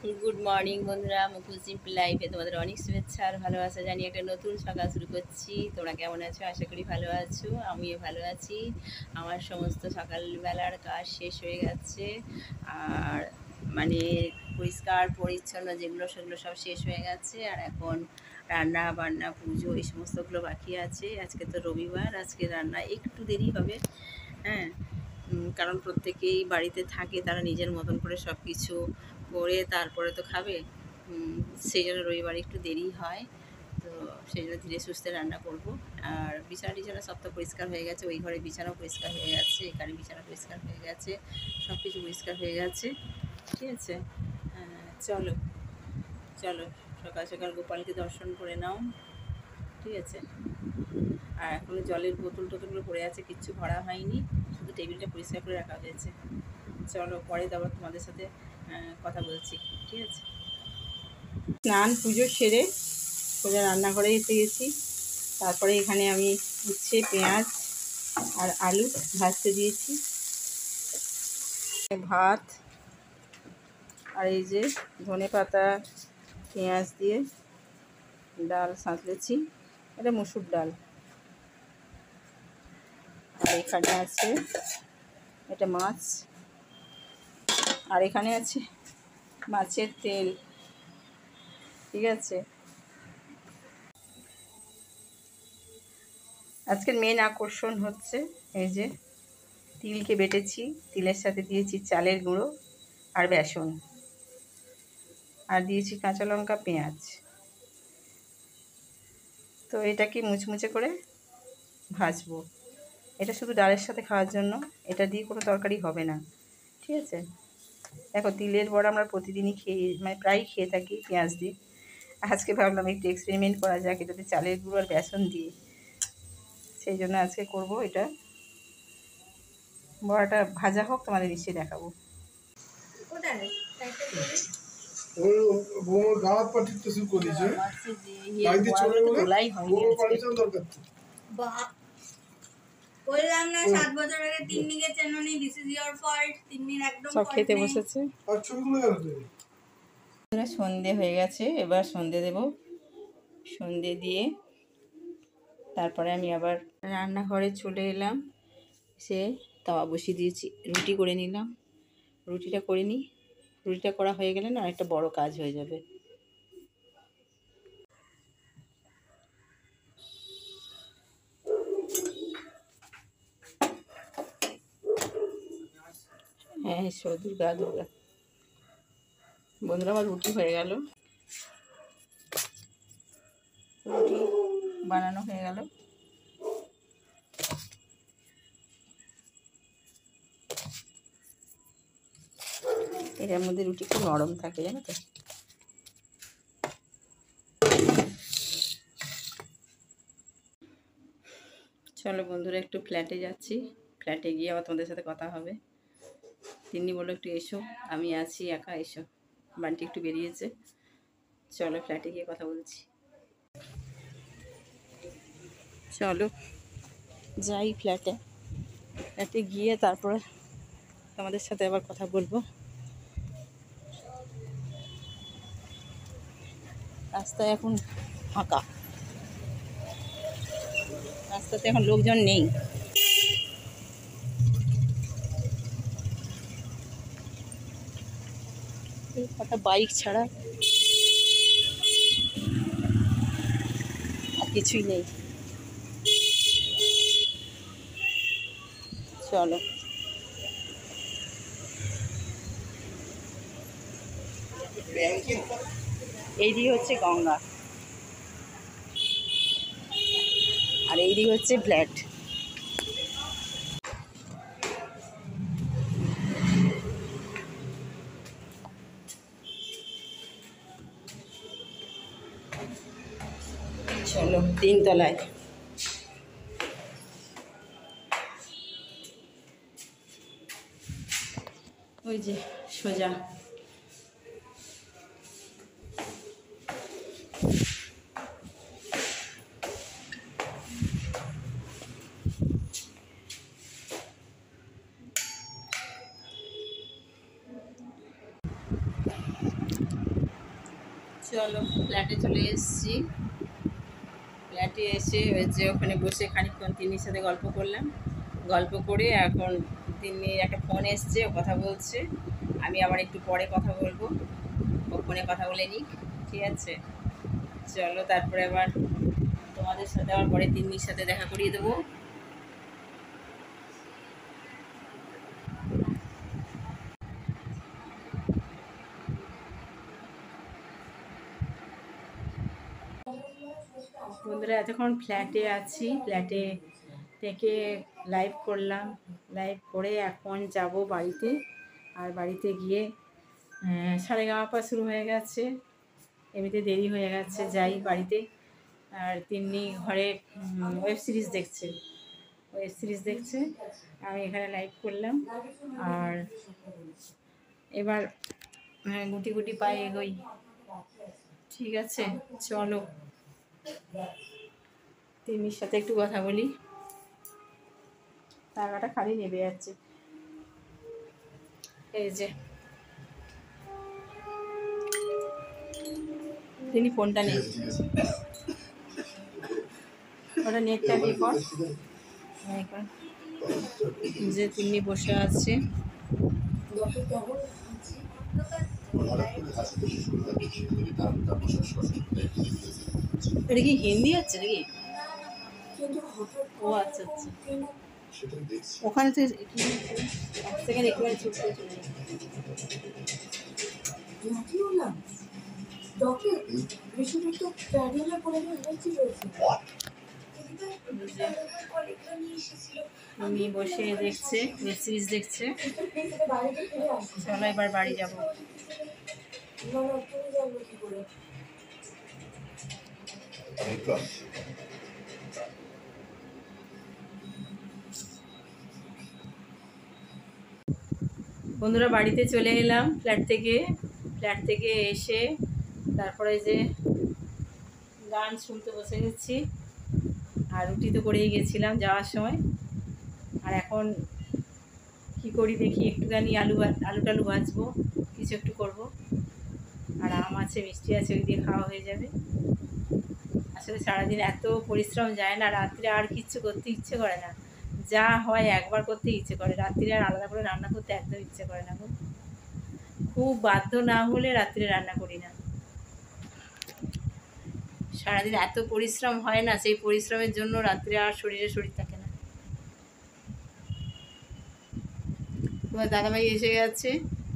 Good morning বন্ধুরা, মুকুল simple লাইফে তোমাদের অনেক শুভেচ্ছা আর ভালোবাসা জানিয়ে একটা নতুন সকাল শুরু করছি। তোমরা কেমন আছো? আশা করি ভালো আছো, আমিও ভালো আছি। আমার সমস্ত সকালবেলার কাজ শেষ হয়ে গেছে, আর মানে পরিষ্কার পরিচ্ছন্ন যেগুলো সেগুলো সব শেষ হয়ে গেছে। আর এখন রান্না বান্না পুজো এই সমস্তগুলো বাকি আছে। আজকে তো রবিবার, আজকে রান্না একটু দেরি হবে। হ্যাঁ, কারণ প্রত্যেকেই বাড়িতে থাকে, তারা নিজের মতন করে সব কিছু করে তারপরে তো খাবে। সেই জন্য রবিবার একটু দেরি হয়, তো সেই জন্য ধীরে সুস্থে রান্না করব। আর বিছানা টিছানা সব তো পরিষ্কার হয়ে গেছে, ওই ঘরে বিছানাও পরিষ্কার হয়ে গেছে, এখানে বিছানা পরিষ্কার হয়ে গেছে, সব কিছু পরিষ্কার হয়ে গেছে। ঠিক আছে, চলো চলো সকাল সকাল গোপালকে দর্শন করে নাও। ঠিক আছে, আর এখনও জলের বোতল টোতলগুলো পড়ে আছে, কিচ্ছু ভরা হয়নি, শুধু টেবিলটা পরিষ্কার করে রাখা হয়েছে। চলো পরে আবার তোমাদের সাথে কথা বলছি। ঠিক আছে, স্নান পুজো সেরে সোজা রান্নাঘরে এসে গেছি। তারপরে এখানে আমি উচ্ছে পেঁয়াজ আর আলু ভাজতে দিয়েছি, ভাত আর এই যে ধনে পাতা পেঁয়াজ দিয়ে ডাল সাঁতলেছি, এটা মসুর ডাল। আর এখানে আছে এটা মাছ, আর এখানে আছে মাছের তেল। ঠিক আছে, আজকের মেন আকর্ষণ হচ্ছে এই যে তিলকে বেটেছি, তিলের সাথে দিয়েছি চালের গুঁড়ো আর বেসন, আর দিয়েছি কাঁচা লঙ্কা পেঁয়াজ। তো এটাকে মুচমুচে করে ভাজবো। এটা শুধু ডালের সাথে খাওয়ার জন্য, এটা দিয়ে কোনো তরকারি হবে না। ঠিক আছে, দেখো তিলের বড়া আমরা প্রতিদিনই মানে প্রায়ই খেয়ে থাকি পেঁয়াজ দিয়ে। আজকে ভাবলাম একটু এক্সপেরিমেন্ট করা যাক এটাতে চালের গুঁড়ো আর বেসন দিয়ে, সেই জন্য আজকে করব এটা। বড়াটা ভাজা হোক, তোমাদের নিশ্চয়ই দেখাবো। সব খেতে বসেছে। সন্ধে হয়ে গেছে, এবার সন্ধে দেব। সন্ধে দিয়ে তারপরে আমি আবার রান্নাঘরে চলে এলাম, সে তাওয়া বসিয়ে দিয়েছি, রুটি করে নিলাম। রুটিটা করে নিই, রুটিটা করা হয়ে গেলে না একটা বড় কাজ হয়ে যাবে। হ্যাঁ এসো, দুর্গা দুর্গা। বন্ধুরা আমার রুটি হয়ে গেল, রুটি বানানো হয়ে গেল। এটার মধ্যে রুটি খুব নরম থাকে, জানো তো। চলো বন্ধুরা একটু ফ্ল্যাটে যাচ্ছি, ফ্ল্যাটে গিয়ে আবার তোমাদের সাথে কথা হবে। তিন্নি বললো একটু এসো, আমি আছি একা, এসো। বান্টি একটু বেরিয়েছে, চলো ফ্ল্যাটে গিয়ে কথা বলছি। চলো যাই ফ্ল্যাটে, ফ্ল্যাটে গিয়ে তারপরে তোমাদের সাথে আবার কথা বলবো। রাস্তায় এখন ফাঁকা, রাস্তাতে এখন লোকজন নেই। কটা বাইক ছাড়া আর কিছুই নেই। চলো এইদিকে হচ্ছে গঙ্গা, আর এইদিকে হচ্ছে ফ্ল্যাট। চলো তিনতলায়। ওই যে সোজা চলো ফ্ল্যাটে চলে এসেছি। ফ্ল্যাটে এসে হচ্ছে ওখানে বসে খানিকক্ষণ তিন্নির সাথে গল্প করলাম। গল্প করে এখন তিন্নির একটা ফোন এসছে, ও কথা বলছে। আমি আবার একটু পরে কথা বলবো, ও ফোনে কথা বলে নিক, ঠিক আছে? চলো তারপরে আবার তোমাদের সাথে আবার পরে তিন্নির সাথে দেখা করিয়ে দেবো। বন্ধুরা এতক্ষণ ফ্ল্যাটে আছি, ফ্ল্যাটে থেকে লাইভ করলাম। লাইভ করে এখন যাব বাড়িতে। আর বাড়িতে গিয়ে সারেগামাপা শুরু হয়ে গেছে, এমনিতে দেরি হয়ে গেছে, যাই বাড়িতে। আর তিন্নি ঘরে ওয়েব সিরিজ দেখছে, ওয়েব সিরিজ দেখছে, আমি এখানে লাইভ করলাম। আর এবার গুটি গুটি পায়ে এগোই, ঠিক আছে? চলো তিন্নির সাথে একটু কথা বলি। টাকাটা খালি নেবে যাচ্ছে, এই যে তিনি ফোনটা নেই, ওটা নেটটা দিয়ে কর। যে তিনি বসে আছে, এটা কি হিন্দি আছে নাকি? ও আচ্ছা আচ্ছা, ওখানে তো এক সেকেন্ড একেবারে চুপ করে চলে উনি বসে দেখছে, ওয়েব সিরিজ দেখছে। চলো এবার বাড়ি যাবো। বন্ধুরা বাড়িতে চলে এলাম ফ্ল্যাট থেকে। ফ্ল্যাট থেকে এসে তারপরে যে গান শুনতে বসে গেছি। আর রুটি তো করেই গেছিলাম যাওয়ার সময়। আর এখন কি করি দেখি, একটুখানি আলু টালু ভাজবো, কিছু একটু করব। আর আম আছে, মিষ্টি আছে, ওই দিয়ে খাওয়া হয়ে যাবে। আসলে সারাদিন এত পরিশ্রম যায় না, রাত্রে আর কিচ্ছু করতে ইচ্ছে করে না। যা হয় একবার করতে ইচ্ছে করে, রাত্রে আর আলাদা করে রান্না করতে একদম ইচ্ছে করে না। খুব বাধ্য না হলে রাত্রে রান্না করি না। সারাদিন এত পরিশ্রম হয় না, সেই পরিশ্রমের জন্য রাত্রে আর শরীর থাকে না। তোমার দাদাভাই এসে গেছে,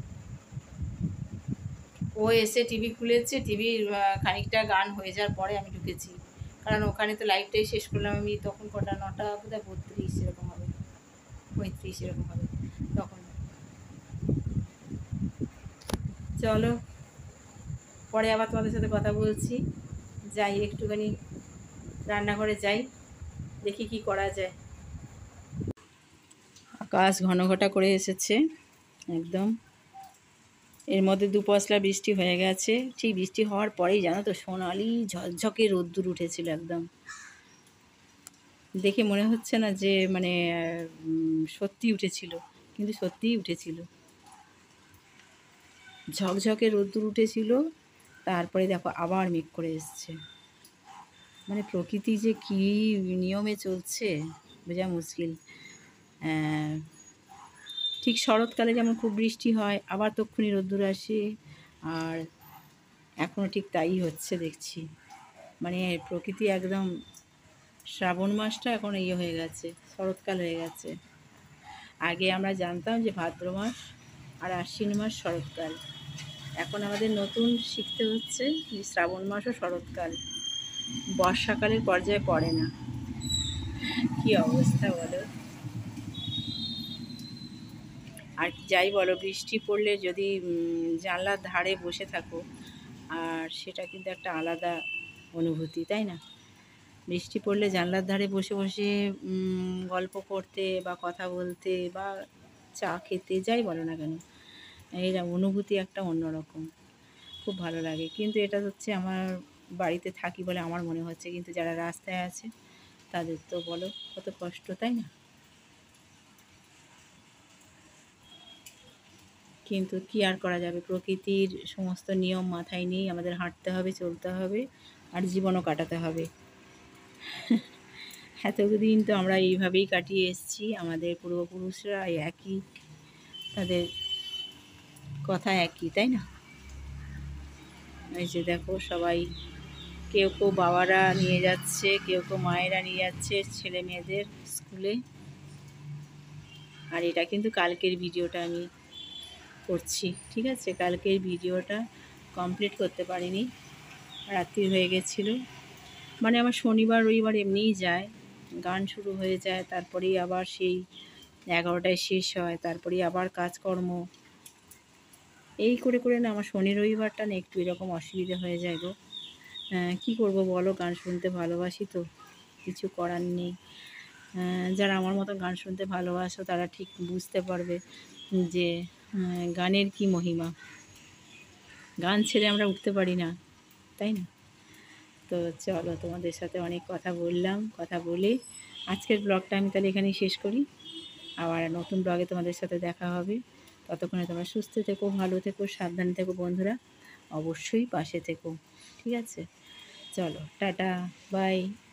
ও এসে টিভি খুলেছে। টিভির খানিকটা গান হয়ে যাওয়ার পরে আমি ঢুকেছি, কারণ ওখানে তো লাইভটাই শেষ করলাম আমি তখন কটা, 9টা বোধহয় 32 এরকম হবে, 35 এরকম হবে তখন। চলো পরে আবার তোমাদের সাথে কথা বলছি। যাই একটুখানি রান্নাঘরে যাই, দেখি কি করা যায়। আকাশ ঘন ঘটা করে এসেছে একদম। এর মধ্যে দুপশলা বৃষ্টি হয়ে গেছে। ঠিক বৃষ্টি হওয়ার পরেই জানো তো সোনালি ঝকঝকে রোদ্দুর উঠেছিল একদম। দেখে মনে হচ্ছে না যে মানে সত্যি উঠেছিল, কিন্তু সত্যিই উঠেছিল। ঝকঝকে রোদ্দুর উঠেছিল, তারপরে দেখো আবার মেঘ করে এসছে। মানে প্রকৃতি যে কী নিয়মে চলছে বোঝা মুশকিল। ঠিক শরৎকালে যেমন খুব বৃষ্টি হয়, আবার তক্ষুনি রোদ্দুর আসে। আর এখনও ঠিক তাই হচ্ছে দেখছি। মানে প্রকৃতি একদম, শ্রাবণ মাসটা এখন হয়ে গেছে, শরৎকাল হয়ে গেছে। আগে আমরা জানতাম যে ভাদ্র মাস আর আশ্বিন মাস শরৎকাল। এখন আমাদের নতুন শিখতে হচ্ছে যে শ্রাবণ মাসও শরৎকাল, বর্ষাকালের পর্যায়ে পড়ে না। কি অবস্থা বলো। আর যাই বলো, বৃষ্টি পড়লে যদি জানলার ধারে বসে থাকো, আর সেটা কিন্তু একটা আলাদা অনুভূতি, তাই না? বৃষ্টি পড়লে জানলার ধারে বসে বসে গল্প করতে বা কথা বলতে বা চা খেতে, যাই বলো না কেন, এই অনুভূতি একটা অন্যরকম, খুব ভালো লাগে। কিন্তু এটা হচ্ছে আমার বাড়িতে থাকি বলে আমার মনে হচ্ছে, কিন্তু যারা রাস্তায় আছে তাদের তো বলো কত কষ্ট, তাই না? কিন্তু কী আর করা যাবে, প্রকৃতির সমস্ত নিয়ম মাথায় নিয়েই আমাদের হাঁটতে হবে, চলতে হবে, আর জীবনও কাটাতে হবে। এতদিন তো আমরা এইভাবেই কাটিয়ে এসেছি, আমাদের পূর্বপুরুষরা একই, তাদের কথা একই, তাই না? এই যে দেখো সবাই, কেউ কেউ বাবারা নিয়ে যাচ্ছে, কেউ কেউ মায়েরা নিয়ে যাচ্ছে ছেলে মেয়েদের স্কুলে। আর এটা কিন্তু কালকের ভিডিওটা আমি করছি, ঠিক আছে? কালকের ভিডিওটা কমপ্লিট করতে পারিনি, রাত্রি হয়ে গেছিলো। মানে আমার শনিবার রবিবার এমনিই যায়, গান শুরু হয়ে যায়, তারপরেই আবার সেই 11টায় শেষ হয়, তারপরেই আবার কাজকর্ম, এই করে করে না আমার শনি রবিবারটা না একটু এরকম অসুবিধা হয়ে যায় গো। কী করবো বলো, গান শুনতে ভালোবাসি তো, কিছু করার নেই। যারা আমার মতো গান শুনতে ভালোবাসো তারা ঠিক বুঝতে পারবে যে গানের কি মহিমা। গান ছেড়ে আমরা উঠতে পারি না, তাই না? তো চলো, তোমাদের সাথে অনেক কথা বললাম, কথা বলে আজকের ব্লগটা আমি তাহলে এখানেই শেষ করি। আবার নতুন ব্লগে তোমাদের সাথে দেখা হবে। ততক্ষণে তোমরা সুস্থ থেকো, ভালো থেকো, সাবধানে থেকো বন্ধুরা, অবশ্যই পাশে থেকো, ঠিক আছে? চলো টাটা, বাই।